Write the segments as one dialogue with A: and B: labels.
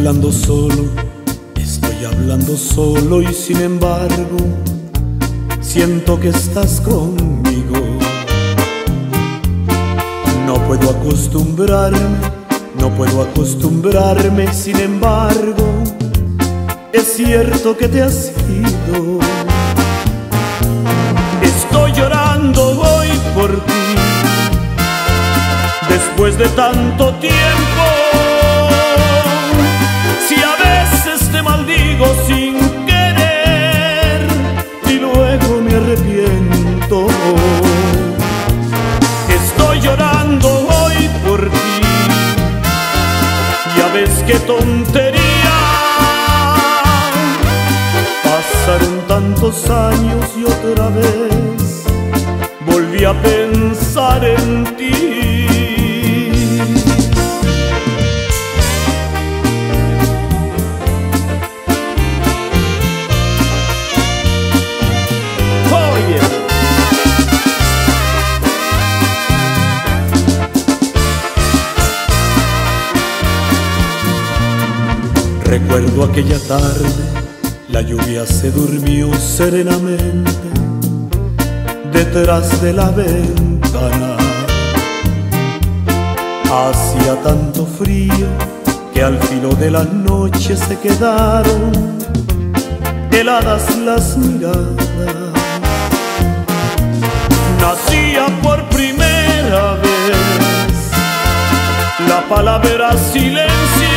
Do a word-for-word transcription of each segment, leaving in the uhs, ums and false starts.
A: hablando solo, estoy hablando solo y sin embargo siento que estás conmigo. No puedo acostumbrarme, no puedo acostumbrarme, sin embargo es cierto que te has ido. Estoy llorando hoy por ti, después de tanto tiempo. Si a veces te maldigo sin querer y luego me arrepiento. Estoy llorando hoy por ti, ya ves qué tontería. Pasaron tantos años y otra vez volví a pensar en ti. Recuerdo aquella tarde, la lluvia se durmió serenamente detrás de la ventana. Hacía tanto frío que al filo de la noche se quedaron heladas las miradas. Nacía por primera vez la palabra silencio.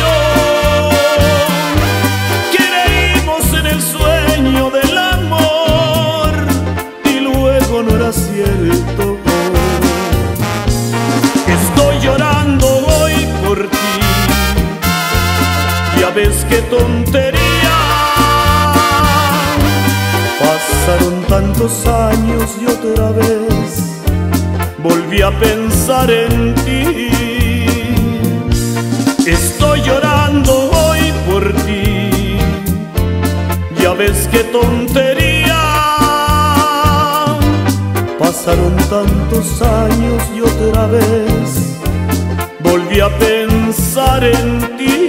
A: Del amor y luego no era cierto. Estoy llorando hoy por ti, ya ves qué tontería. Pasaron tantos años y otra vez volví a pensar en ti. Estoy llorando hoy por ti, ya ves qué tontería. Pasaron tantos años y otra vez volví a pensar en ti.